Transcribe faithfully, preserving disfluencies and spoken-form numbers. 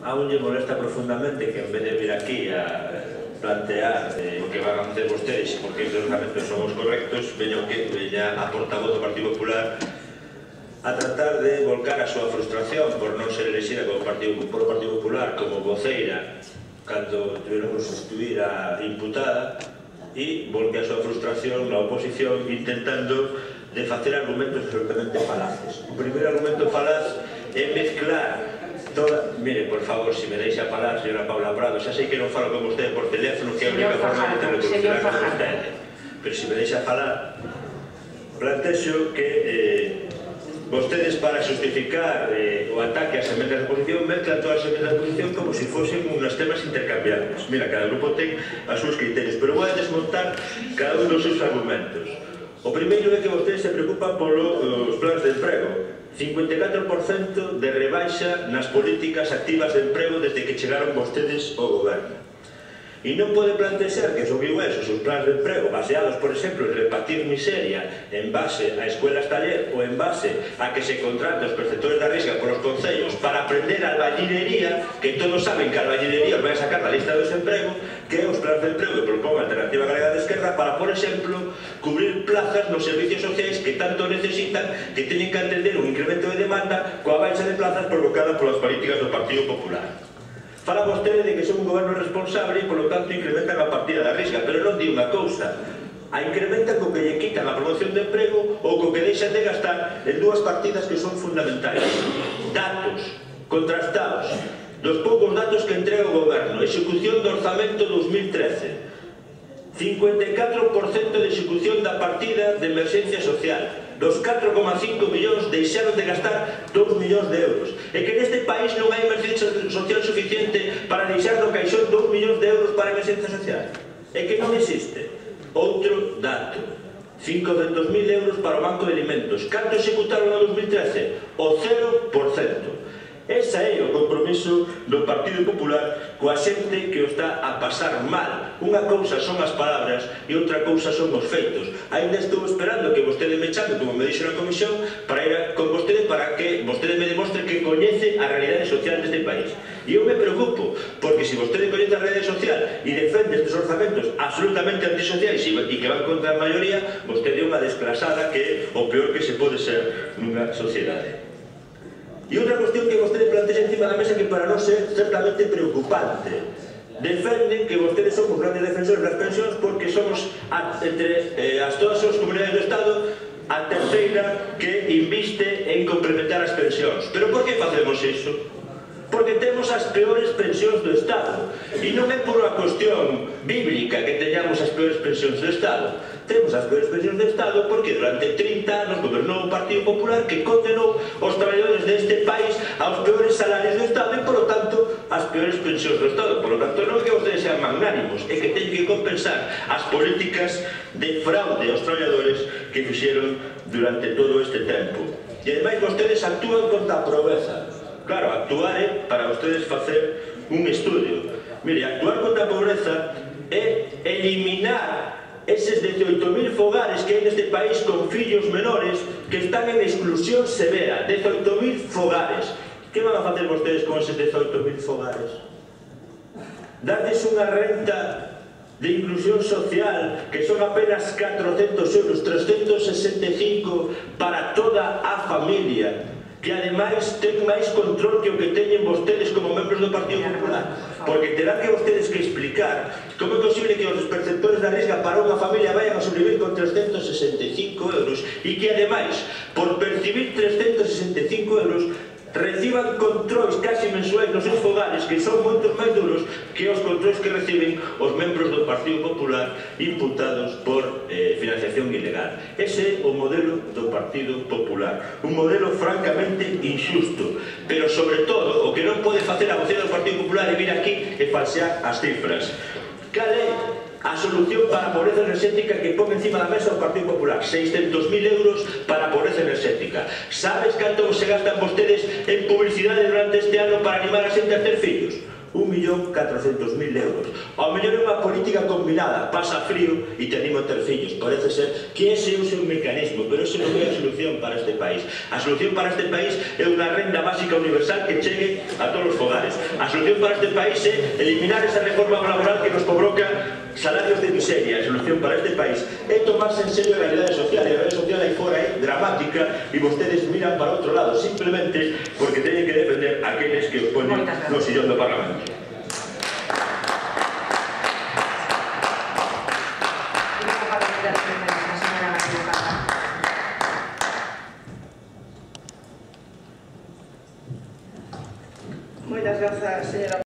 aún lle molesta profundamente que en vez de vir aquí a plantear o que van a facer vostedes e porque os orzamentos son os correctos, veña a portavoz do Partido Popular a tratar de volcar a súa frustración por non ser elexida por o Partido Popular como voceira cando tiveron que sustituir a imputada e volque a súa frustración na oposición intentando de facer argumentos absolutamente falaces. O primeiro argumento falaz é mezclar toda... Mire, por favor, se me deixa falar, señora Paula Prado, xa sei que non falo con vostede por teléfono, que é a única forma de interlocucionar con vostede, pero se me deixa falar, plantexo que eh, vostedes para justificar eh, o ataque ás emendas de oposición mezclan todas as emendas de oposición como se fosen unos temas intercambiables. Mira, cada grupo ten as súas criterios, pero vou a desmontar cada un dos seus argumentos. O primeiro é que vostedes se preocupan polos plans de emprego. cincuenta e catro por cento de rebaixa nas políticas activas de emprego desde que chegaron vostedes ao goberno. E non pode plantear que subiu esos os plans de emprego baseados, por exemplo, en repartir miseria en base a escuelas taller ou en base a que se contraten os perceptores da Risga polos concellos para aprender a albañilería, que todos saben que a albañilería os vai a sacar da lista do desemprego, que é os plans de emprego que propón a Alternativa Galega de Esquerda para, por exemplo, cubrir plazas nos servicios sociais que tanto necesitan, que teñen que atender un incremento de demanda coa baixa de plazas provocada polas políticas do Partido Popular. Fala vostede de que son un goberno responsable e, polo tanto, incrementan a partida da Risga, pero non di unha cousa. A incrementan co que lle quitan a promoción de emprego ou co que deixan de gastar en dúas partidas que son fundamentais. Datos contrastados dos poucos datos que entrega o goberno. Execución do orzamento dos mil trece. cincuenta e catro por cento de execución da partida de emerxencia social. Dos catro coma cinco millóns deixaron de gastar dous millóns de euros. E que neste país non hai emerxencia social suficiente para deixar no caixón dous millóns de euros para emerxencia social. É que non existe. Outro dato. cincocentos mil euros para o Banco de Alimentos. Canto executaron no dos mil trece? O cero por cento. Ese é o compromiso do Partido Popular coa xente que o está a pasar mal. Unha cousa son as palabras e outra cousa son os feitos. Ainda estou esperando que vostede me chame, como me dixo na comisión, para ir con vostede para que vostede me demostre que coñece a realidade social deste país. E eu me preocupo, porque se vostede coñece a realidade social e defende estes orzamentos absolutamente antisociais e que van contra a maioría, vostede é unha desclasada que é o peor que se pode ser nunha sociedade. E outra cuestión que vostede plantea encima da mesa que para nós é certamente preocupante. Defenden que vostedes son os grandes defensores das pensións porque somos, entre eh, as todas as comunidades do Estado, a terceira que inviste en complementar as pensións. Pero por que facemos iso? Porque temos as peores pensións do Estado. E non é por unha cuestión bíblica que teñamos as peores pensións do Estado. Temos as peores pensións do Estado porque durante trinta anos gobernou o Partido Popular que condenou os traballadores deste país aos peores salarios do Estado e, polo tanto, as peores pensións do Estado. Polo tanto, non é que vostedes sean magnánimos, é que teñen que compensar as políticas de fraude aos traballadores que fixeron durante todo este tempo. E, ademais, vostedes actúan contra a pobreza. Claro, actuar é para vostedes facer un estudio. Mire, actuar contra a pobreza é eliminar eses dezoito mil fogares que hai neste país con fillos menores que están en exclusión severa. dezoito mil fogares. Que van a facer vostedes con eses dezoito mil fogares? Darles unha renta de inclusión social que son apenas catrocentos euros, trescentos sesenta e cinco para toda a familia, que ademais ten máis control que o que teñen vostedes como membros do Partido Popular, porque terán que vostedes que explicar como é posible que os perceptores da Risga para unha familia vayan a sobrevivir con trescentos sesenta e cinco euros e que ademais, por percibir trescentos sesenta e cinco euros, reciban controis casi mensuais nos seus fogares que son moitos máis duros que os controis que reciben os membros do Partido Popular imputados por eh, financiación ilegal. Ese é o modelo do Partido Popular, un modelo francamente injusto, pero sobre todo o que non pode facer a vocera do Partido Popular é vir aquí e falsear as cifras. Cal é a solución para a pobreza enerxética que pon encima da mesa o Partido Popular? seiscentos mil euros para a pobreza enerxética. Sabes canto se gastan vostedes en publicidade durante este ano para animar a xente a ter fillos? un millón catrocentos mil euros. Ao mellor é unha política combinada, pasa frío e tenemos ter fillos. Parece ser que ese é o seu mecanismo, pero ese non é a solución para este país. A solución para este país é unha renda básica universal que chegue a todos os fogares. A solución para este país é eliminar esa reforma laboral que nos provoca salarios de miseria. A solución para este país é tomarse en serio a realidade social, e a realidade social aí fora é dramática e vostedes miran para outro lado simplemente porque teñen que defender aqueles que os ponen no sillón do Parlamento. Moitas grazas, señora